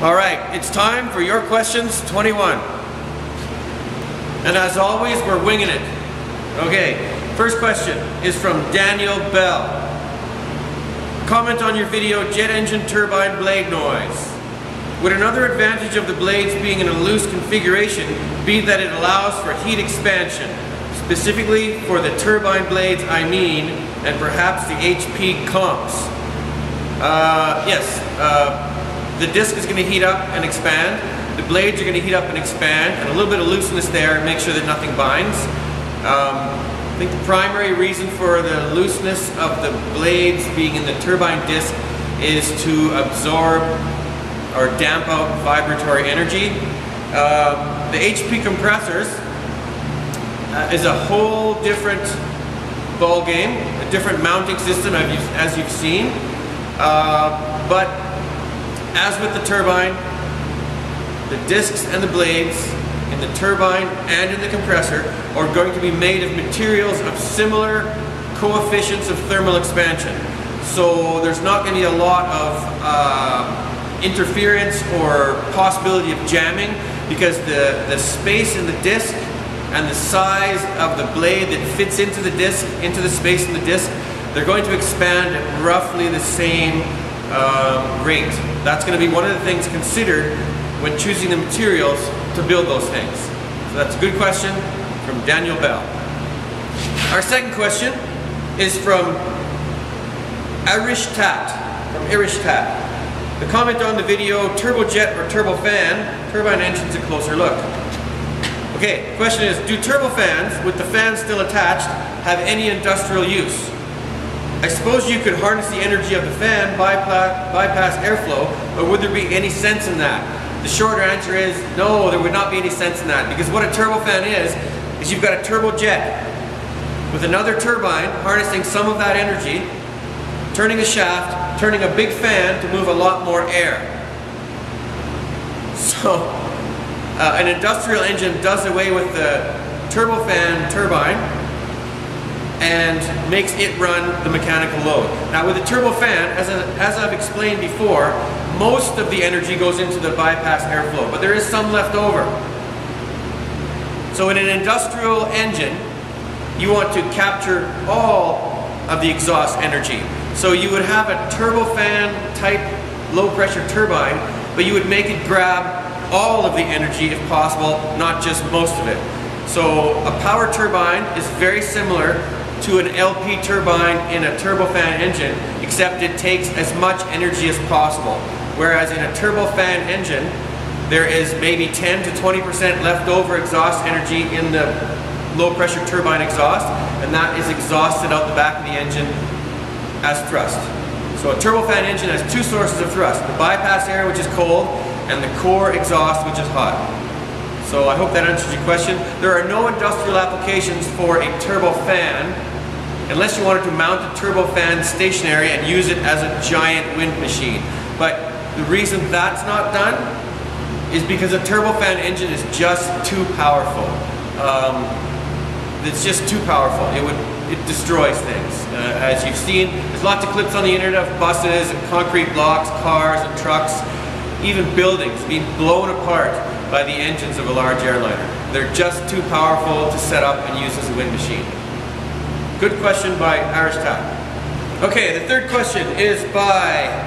All right, it's time for your questions 21. And as always, we're winging it. Okay, first question is from Daniel Bell. Comment on your video, jet engine turbine blade noise. Would another advantage of the blades being in a loose configuration be that it allows for heat expansion? Specifically for the turbine blades, I mean, and perhaps the HP comps. Yes, the disc is going to heat up and expand. The blades are going to heat up and expand, and a little bit of looseness there and make sure that nothing binds. I think the primary reason for the looseness of the blades being in the turbine disc is to absorb or damp out vibratory energy. The HP compressors is a whole different ball game, a different mounting system as you've seen. But as with the turbine, the discs and the blades in the turbine and in the compressor are going to be made of materials of similar coefficients of thermal expansion. So there's not going to be a lot of interference or possibility of jamming, because the space in the disc and the size of the blade that fits into the disc, into the space in the disc, they're going to expand at roughly the same rate. That's going to be one of the things considered when choosing the materials to build those things. So that's a good question from Daniel Bell. Our second question is from Irishtat. The comment on the video, turbojet or turbofan, turbine engines a closer look. Okay, the question is, do turbofans, with the fan still attached, have any industrial use? I suppose you could harness the energy of the fan, bypass airflow, but would there be any sense in that? The shorter answer is no, there would not be any sense in that, because what a turbofan is you've got a turbojet with another turbine harnessing some of that energy, turning a shaft, turning a big fan to move a lot more air. So an industrial engine does away with the turbofan turbine and makes it run the mechanical load. Now with the turbofan, as I've explained before, most of the energy goes into the bypass airflow, but there is some left over. So in an industrial engine, you want to capture all of the exhaust energy. So you would have a turbofan type low pressure turbine, but you would make it grab all of the energy if possible, not just most of it. So a power turbine is very similar to an LP turbine in a turbofan engine, except it takes as much energy as possible. Whereas in a turbofan engine, there is maybe 10 to 20% leftover exhaust energy in the low pressure turbine exhaust, and that is exhausted out the back of the engine as thrust. So a turbofan engine has two sources of thrust: the bypass air, which is cold, and the core exhaust, which is hot. So I hope that answers your question. There are no industrial applications for a turbofan unless you wanted to mount a turbofan stationary and use it as a giant wind machine. But the reason that's not done is because a turbofan engine is just too powerful. It's just too powerful. It destroys things. As you've seen, there's lots of clips on the internet of buses and concrete blocks, cars and trucks, even buildings being blown apart by the engines of a large airliner. They're just too powerful to set up and use as a wind machine. Good question by Irishtat. Okay, the third question is by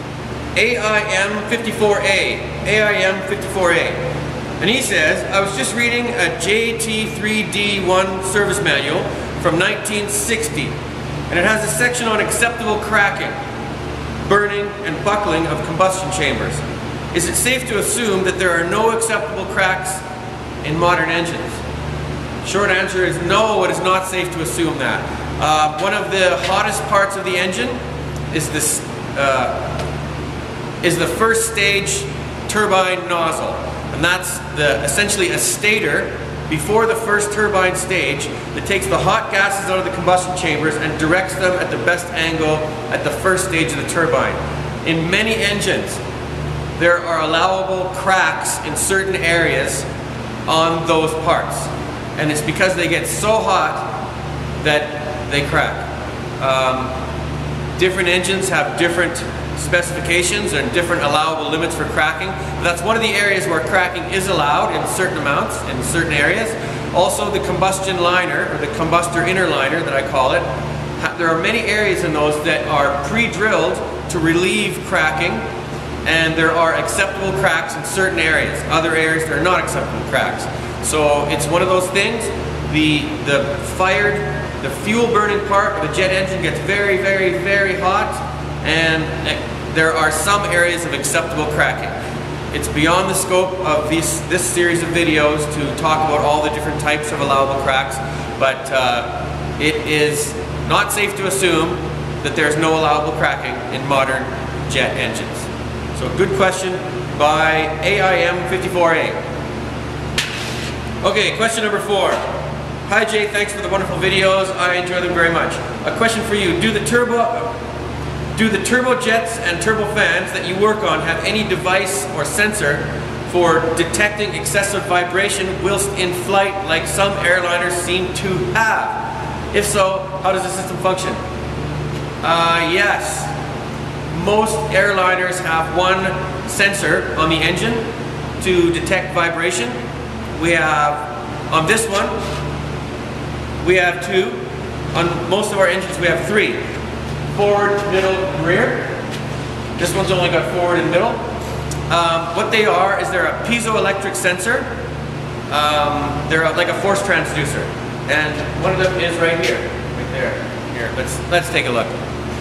AIM54A. AIM54A. And he says, I was just reading a JT3D1 service manual from 1960, and it has a section on acceptable cracking, burning, and buckling of combustion chambers. Is it safe to assume that there are no acceptable cracks in modern engines? Short answer is no, it is not safe to assume that. One of the hottest parts of the engine is the first stage turbine nozzle. And that's essentially a stator before the first turbine stage that takes the hot gases out of the combustion chambers and directs them at the best angle at the first stage of the turbine. In many engines, there are allowable cracks in certain areas on those parts. And it's because they get so hot that they crack. Different engines have different specifications and different allowable limits for cracking. That's one of the areas where cracking is allowed in certain amounts, in certain areas. Also the combustion liner, or the combustor inner liner that I call it, there are many areas in those that are pre-drilled to relieve cracking, and there are acceptable cracks in certain areas. Other areas there are not acceptable cracks. So it's one of those things, the fuel burning part of a jet engine gets very, very, very hot, and there are some areas of acceptable cracking. It's beyond the scope of this series of videos to talk about all the different types of allowable cracks, but it is not safe to assume that there's no allowable cracking in modern jet engines. So good question by AIM54A. Okay, question number 4. Hi Jay, thanks for the wonderful videos. I enjoy them very much. A question for you. Do the turbojets and turbofans that you work on have any device or sensor for detecting excessive vibration whilst in flight like some airliners seem to have? If so, how does the system function? Yes. Most airliners have one sensor on the engine to detect vibration. We have, on this one, we have 2. On most of our engines we have 3. Forward, middle, and rear. This one's only got forward and middle. What they are is they're a piezoelectric sensor. They're like a force transducer. And one of them is right here. Right there. Here, let's take a look.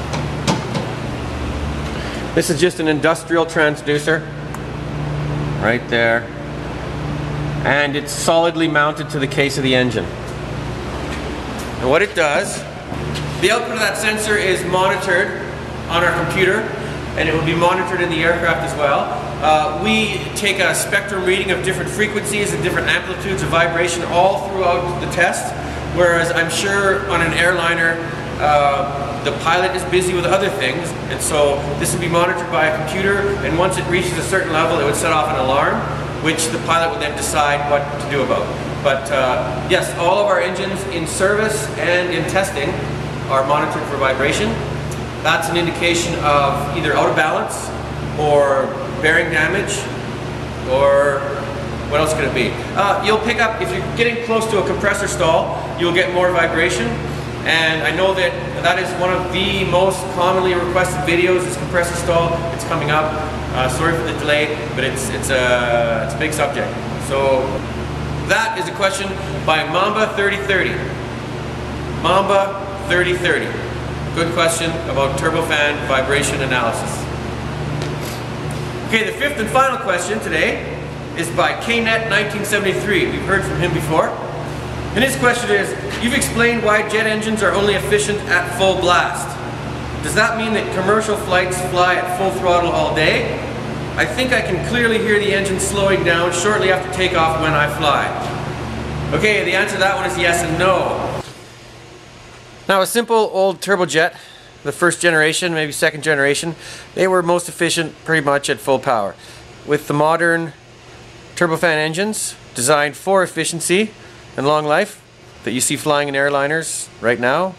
This is just an industrial transducer. Right there. And it's solidly mounted to the case of the engine. And what it does, the output of that sensor is monitored on our computer, and it will be monitored in the aircraft as well. We take a spectrum reading of different frequencies and different amplitudes of vibration all throughout the test, whereas I'm sure on an airliner the pilot is busy with other things, and so this would be monitored by a computer, and once it reaches a certain level it would set off an alarm, which the pilot would then decide what to do about. But yes, all of our engines in service and in testing are monitored for vibration. That's an indication of either out of balance or bearing damage, or what else could it be? You'll pick up, if you're getting close to a compressor stall, you'll get more vibration. And I know that that is one of the most commonly requested videos, is compressor stall. It's coming up. Sorry for the delay, but it's a big subject. So that is a question by Mamba 3030. Mamba 3030. Good question about turbofan vibration analysis. Okay, the 5th and final question today is by KNet 1973. We've heard from him before. And his question is, you've explained why jet engines are only efficient at full blast. Does that mean that commercial flights fly at full throttle all day? I think I can clearly hear the engine slowing down shortly after takeoff when I fly. Okay, the answer to that one is yes and no. Now a simple old turbojet, the first generation, maybe second generation, they were most efficient pretty much at full power. With the modern turbofan engines designed for efficiency and long life that you see flying in airliners right now,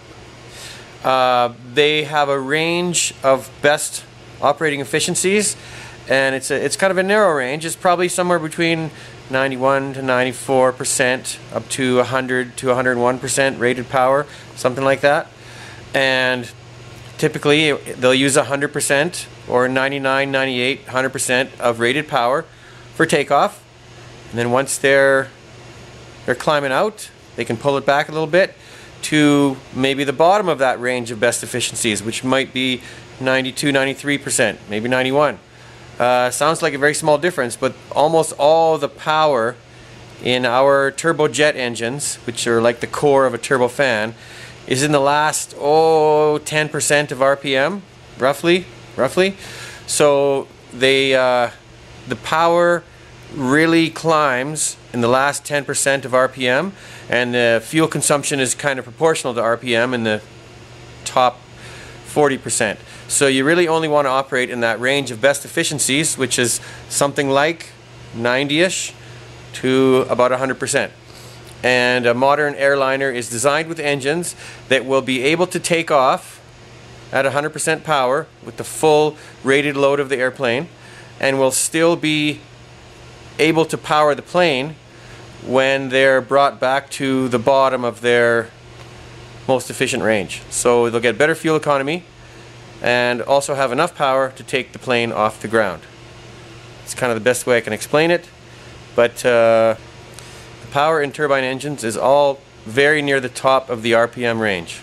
they have a range of best operating efficiencies, and it's kind of a narrow range. It's probably somewhere between 91 to 94%, up to 100 to 101% rated power, something like that. And typically they'll use 100% or 99, 98, 100% of rated power for takeoff. And then once they're climbing out, they can pull it back a little bit to maybe the bottom of that range of best efficiencies, which might be 92, 93%, maybe 91. Sounds like a very small difference, but almost all the power in our turbojet engines, which are like the core of a turbofan, is in the last 10% of RPM, roughly. So the power really climbs in the last 10% of RPM, and the fuel consumption is kind of proportional to RPM in the top 40%. So you really only want to operate in that range of best efficiencies, which is something like 90-ish to about 100%. And a modern airliner is designed with engines that will be able to take off at 100% power with the full rated load of the airplane, and will still be able to power the plane when they're brought back to the bottom of their most efficient range. So they'll get better fuel economy and also have enough power to take the plane off the ground. It's kind of the best way I can explain it, but the power in turbine engines is all very near the top of the RPM range.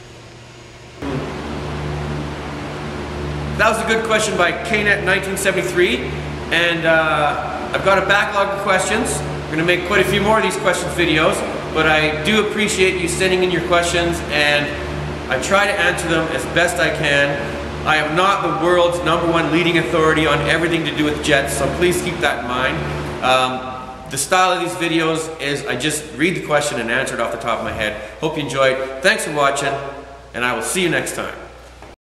That was a good question by KNet1973, and I've got a backlog of questions. We're going to make quite a few more of these questions videos, but I do appreciate you sending in your questions, and I try to answer them as best I can. I am not the world's #1 leading authority on everything to do with jets, so please keep that in mind. The style of these videos is I just read the question and answer it off the top of my head. Hope you enjoyed. Thanks for watching, and I will see you next time.